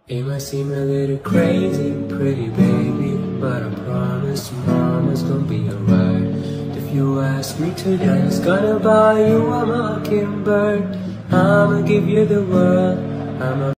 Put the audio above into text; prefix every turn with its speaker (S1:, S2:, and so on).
S1: It might seem a little crazy, pretty baby, but I promise mama's gonna be alright. If you ask me to dance, gonna buy you a mockingbird. I'ma give you the world.